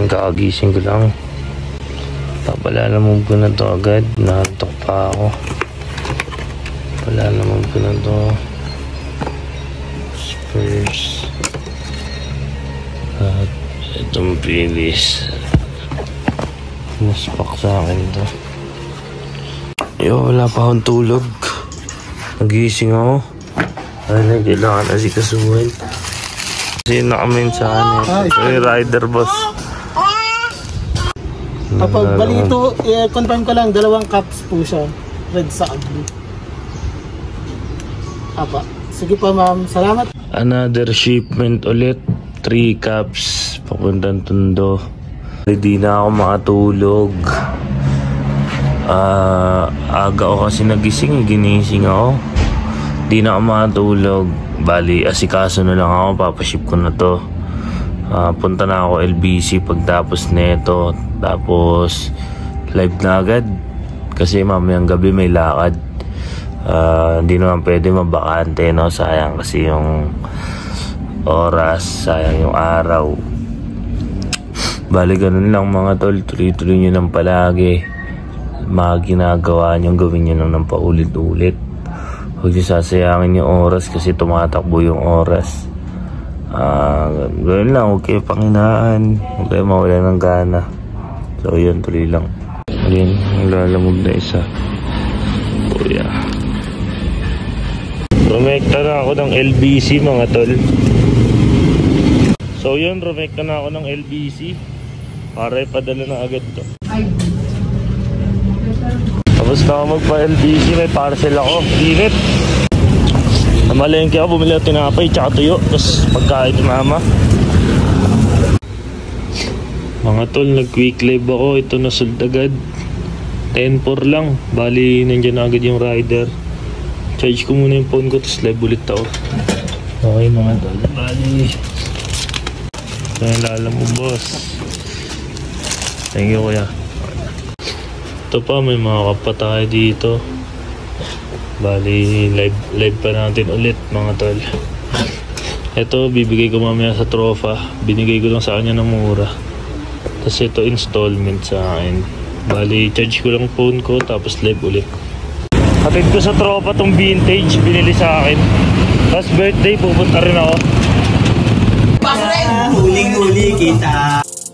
Ayan, kakagising ko lang. Papalalamog ko na to agad. Nahantok pa ako. Papalalamog ko na to. Spurs. At itong Phillies. Naspak sa akin to. Yo, wala pa akong tulog. Nagising ako. Ay, kailangan na si kasuhin. Kasi nakamin sa akin. May rider, boss. Kapag balito, confirm ko lang, 2 cups po siya. Red sa blue. Apa. Sige pa, ma'am. Salamat. Another shipment ulit. 3 cups. Papuntang Tondo. Hindi na ako makatulog. Aga ako kasi nagising. Ginising ako. Di na ako makatulog. Bali, asikaso na lang ako. Papaship ko na to. Punta na ako LBC pagtapos neto. Tapos live na agad. Kasi mamayang gabi may lakad. Hindi naman pwede mabakante, no? Sayang kasi yung oras. Sayang yung araw. Bali, ganun lang mga tol. Tuloy-tuloy nyo lang palagi. Mga ginagawa nyo, gawin nyo lang ng paulit-ulit. Huwag nyo sasayangin yung oras kasi tumatakbo yung oras. Gawin lang, huwag kayo panginaan. Huwag kayo mawala ng gana. So yun, tuloy lang. Ayun, lalamog na isa. Kuya. Rumekta na ako ng LBC mga tol. So yun, rumekta na ako ng LBC. Para ipadala na agad to. Tapos na ako magpa-LBC, may parcel ako. Init. Namalengke ako, bumili ako tinapay, tsaka tuyo. Tapos pagkain ni mama. Mga tol, nag-quick live ako. Ito nasold agad. 10-4 lang. Bali, nandiyan na agad yung rider. Charge ko muna yung phone ko, tapos live ulit ako. Okay mga tol. Bali. Ito yung lala mo, boss. Thank you, kuya. Ito pa, may mga kapatay dito. Bali, live pa natin ulit mga tol. Ito, bibigay ko mamaya sa tropa. Binigay ko lang sa kanya ng mura. Tapos ito, installment sa akin. Bali, charge ko lang phone ko, tapos live ulit. Hatid ko sa tropa tong vintage, binili sa akin. Tapos birthday, pupunta rin ako. Huling-huli kita.